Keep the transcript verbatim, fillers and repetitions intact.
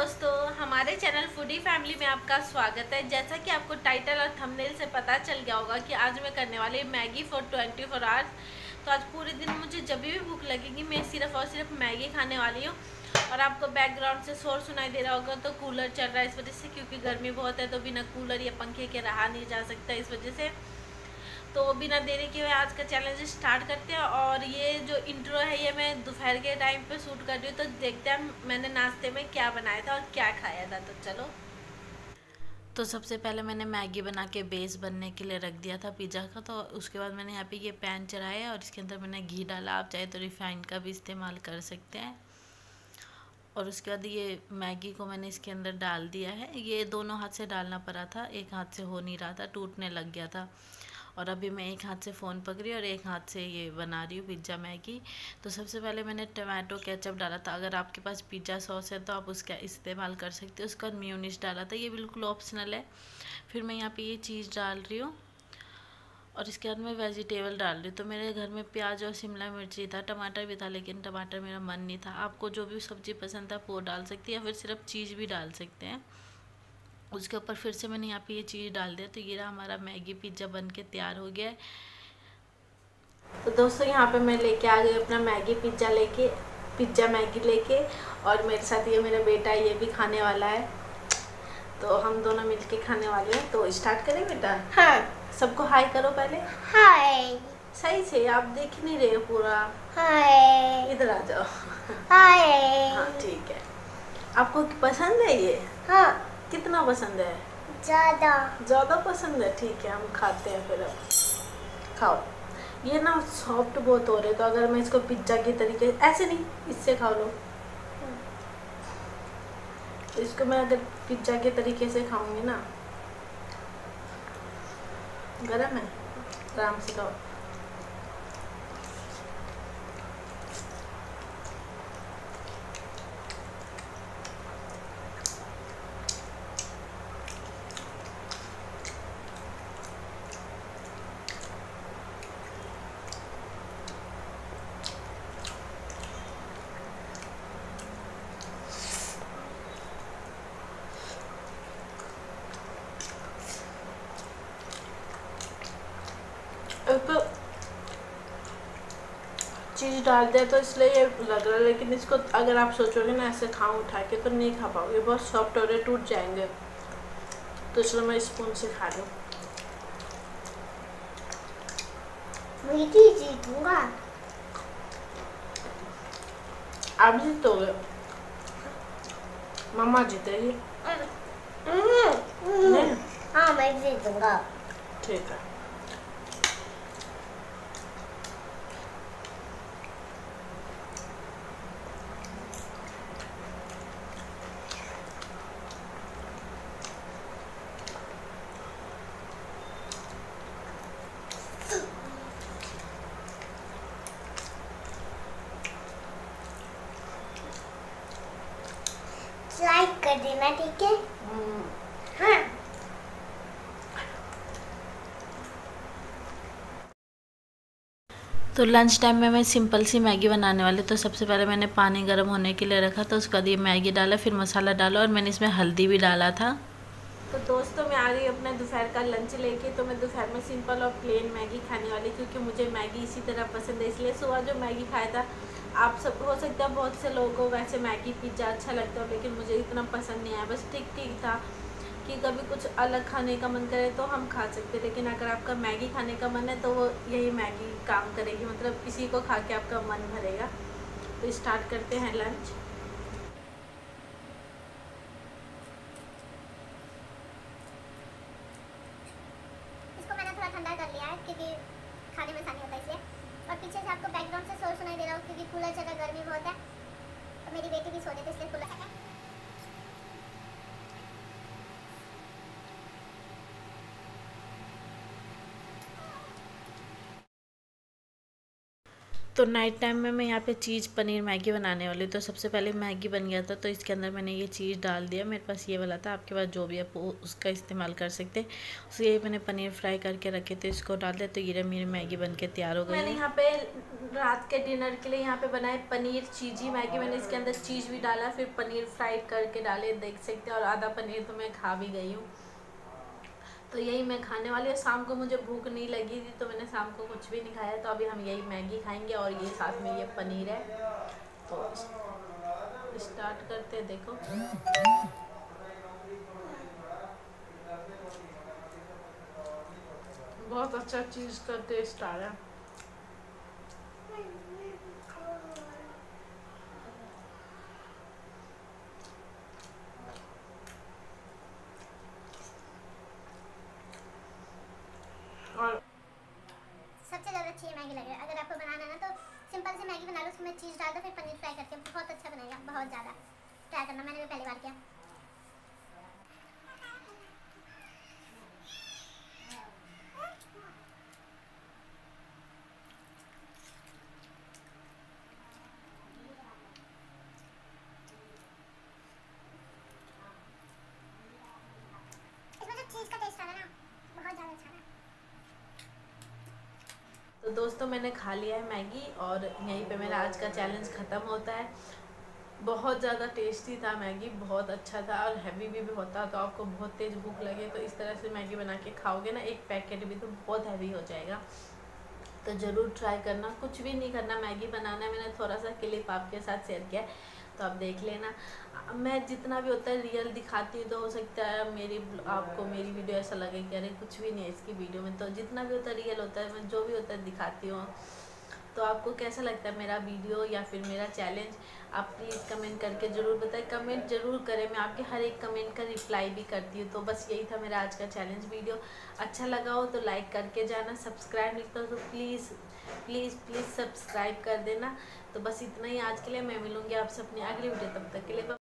दोस्तों, हमारे channel foodie family में आपका स्वागत है। जैसा कि आपको टाइटल और थंबनेल से पता चल गया होगा कि आज मैं करने वाली Maggi for twenty four hours. तो आज पूरे दिन मुझे जब भी भूख लगेगी मैं सिर्फ और सिर्फ मैगी खाने वाली हूँ। और आपको बैकग्राउंड से शोर सुनाई दे रहा होगा तो कूलर चल रहा है इस वजह से, क्योंकि गर्मी बहुत है तो बिना कूलर या पंखे के रहा नहीं जा सकता इस वजह से। तो बिना देरी के हुए आज का चैलेंज स्टार्ट करते हैं। और ये जो इंट्रो है ये मैं दोपहर के टाइम पे शूट कर रही हूँ, तो देखते हैं मैंने नाश्ते में क्या बनाया था और क्या खाया था। तो चलो। तो सबसे पहले मैंने मैगी बना के बेस बनने के लिए रख दिया था पिज़्ज़ा का। तो उसके बाद मैंने यहाँ पे ये पैन चढ़ाया और इसके अंदर मैंने घी डाला। आप चाहे तो रिफाइंड का भी इस्तेमाल कर सकते हैं। और उसके बाद ये मैगी को मैंने इसके अंदर डाल दिया है। ये दोनों हाथ से डालना पड़ा था, एक हाथ से हो नहीं रहा था, टूटने लग गया था। और अभी मैं एक हाथ से फ़ोन पकड़ी और एक हाथ से ये बना रही हूँ पिज़्ज़ा मैगी। तो सबसे पहले मैंने टमाटो केचप डाला था। अगर आपके पास पिज़्ज़ा सॉस है तो आप उसका इस्तेमाल कर सकते हो। उसका मेयोनीज डाला था, ये बिल्कुल ऑप्शनल है। फिर मैं यहाँ पे ये चीज़ डाल रही हूँ और इसके बाद मैं वेजिटेबल डाल रही हूँ। तो मेरे घर में प्याज और शिमला मिर्ची था, टमाटर भी था, लेकिन टमाटर मेरा मन नहीं था। आपको जो भी सब्ज़ी पसंद था वो डाल सकती है या फिर सिर्फ चीज़ भी डाल सकते हैं। उसके ऊपर फिर से मैंने यहाँ पे ये चीज़ डाल दिया। तो ये रहा हमारा मैगी पिज़्ज़ा बन के तैयार हो गया है। तो दोस्तों यहाँ पे मैं लेके आ गई अपना मैगी पिज़्ज़ा लेके पिज़्ज़ा मैगी लेके। और मेरे साथ ये मेरा बेटा ये भी खाने वाला है। तो हम दोनों मिलके खाने वाले हैं। तो स्टार्ट करें बेटा? हाँ। सबको हाय करो पहले। हाय। सही से, आप देख नहीं रहे हो पूरा। हाय। इधर आ जाओ। हाय। हाँ ठीक है। आपको पसंद है ये? हाँ। कितना पसंद है? ज़्यादा। ज़्यादा पसंद है, ठीक है हम खाते हैं फिर। अब खाओ। ये ना सॉफ्ट बहुत हो रहे, तो अगर मैं इसको पिज्ज़ा के तरीके ऐसे नहीं, इससे खा लो। तो इसको मैं अगर पिज्ज़ा के तरीके से खाऊंगी ना, गरम है, आराम से खाओ। तो चीज़ डाल दिया तो इसलिए ये लग रहा है, लेकिन इसको अगर आप सोचोगे ना ऐसे खाऊं उठा के तो नहीं खा पाओगे, बहुत सॉफ्ट हो रहे, टूट जाएंगे। तो इसलिए मैं स्पून से खा रही हूँ। मीठी जीतूंगा। आप जीतोगे, मम्मा जीतेगी। नहीं? हाँ मैं जीतूंगा। ठीक है। लाइक कर देना, ठीक है? हाँ। तो लंच टाइम में मैं सिंपल सी मैगी बनाने वाली। तो सबसे पहले मैंने पानी गर्म होने के लिए रखा, तो उसके बाद ये मैगी डाला, फिर मसाला डाला और मैंने इसमें हल्दी भी डाला था। तो दोस्तों मैं आ रही हूँ अपने दोपहर का लंच लेके। तो मैं दोपहर में सिंपल और प्लेन मैगी खाने वाली, क्योंकि मुझे मैगी इसी तरह पसंद है। इसलिए सुबह जो मैगी खाया था, आप सब हो सकता है बहुत से लोगों को वैसे मैगी पिज़्ज़ा अच्छा लगता है, लेकिन मुझे इतना पसंद नहीं आया। बस ठीक ठीक था कि कभी कुछ अलग खाने का मन करे तो हम खा सकते, लेकिन अगर आपका मैगी खाने का मन है तो वो यही मैगी काम करेगी, मतलब इसी को खा के आपका मन भरेगा। तो स्टार्ट करते हैं लंच। इसको मैंने थोड़ा ठंडा कर लिया है क्योंकि खाने में आसानी होता है इसलिए। और पीछे से आपको बैकग्राउंड से शोर सुनाई दे रहा हो क्योंकि कूलर चल रहा है, गर्मी बहुत है और मेरी बेटी भी सो रही थी इसलिए कूलर। तो नाइट टाइम में मैं यहाँ पे चीज़ पनीर मैगी बनाने वाली। तो सबसे पहले मैगी बन गया था, तो इसके अंदर मैंने ये चीज़ डाल दिया। मेरे पास ये वाला था, आपके पास जो भी है वो उसका इस्तेमाल कर सकते हैं। उसके ये मैंने पनीर फ्राई करके रखे थे, इसको डाल दिया। तो ये मेरी मैगी बन के तैयार हो गई। मैंने यहाँ पे रात के डिनर के लिए यहाँ पे बनाए पनीर चीज़ी मैगी। मैंने इसके अंदर चीज़ भी डाला, फिर पनीर फ्राई करके डाले, देख सकते हैं। और आधा पनीर तो मैं खा भी गई हूँ। तो यही मैं खाने वाली हूँ। शाम को मुझे भूख नहीं लगी थी तो मैंने शाम को कुछ भी नहीं खाया। तो अभी हम यही मैगी खाएंगे और ये साथ में ये पनीर है। तो स्टार्ट करते हैं। देखो बहुत अच्छा चीज़ का टेस्ट आ रहा है। और सबसे ज़्यादा अच्छी ये मैगी लग रही है। अगर आपको बनाना है ना तो सिंपल सी मैगी बना लो, उसमें चीज़ डाल दो, फिर पनीर फ्राई करके, बहुत अच्छा बनेगा, बहुत ज़्यादा। ट्राई करना, मैंने भी पहली बार किया। इसमें जो चीज़ का टेस्ट आ रहा है ना, बहुत ज़्यादा अच्छा है। तो दोस्तों मैंने खा लिया है मैगी और यहीं पे मेरा आज का चैलेंज ख़त्म होता है। बहुत ज़्यादा टेस्टी था मैगी, बहुत अच्छा था और हैवी भी, भी होता। तो आपको बहुत तेज़ भूख लगे तो इस तरह से मैगी बना के खाओगे ना, एक पैकेट भी तो बहुत हैवी हो जाएगा। तो ज़रूर ट्राई करना। कुछ भी नहीं करना, मैगी बनाना है। मैंने थोड़ा सा क्लिप आपके साथ शेयर किया है तो आप देख लेना। मैं जितना भी होता है रियल दिखाती हूँ, तो हो सकता है मेरी आपको मेरी वीडियो ऐसा लगे कि अरे कुछ भी नहीं है इसकी वीडियो में। तो जितना भी होता है रियल होता है, मैं जो भी होता है दिखाती हूँ। तो आपको कैसा लगता है मेरा वीडियो या फिर मेरा चैलेंज, आप प्लीज़ कमेंट करके ज़रूर बताएं। कमेंट ज़रूर करें, मैं आपके हर एक कमेंट का रिप्लाई भी करती हूँ। तो बस यही था मेरा आज का चैलेंज वीडियो। अच्छा लगा हो तो लाइक करके जाना, सब्सक्राइब नहीं तो, तो प्लीज़ प्लीज़ प्लीज़ सब्सक्राइब कर देना। तो बस इतना ही आज के लिए। मैं मिलूँगी आपसे अपनी अगली वीडियो, तब तक के लिए।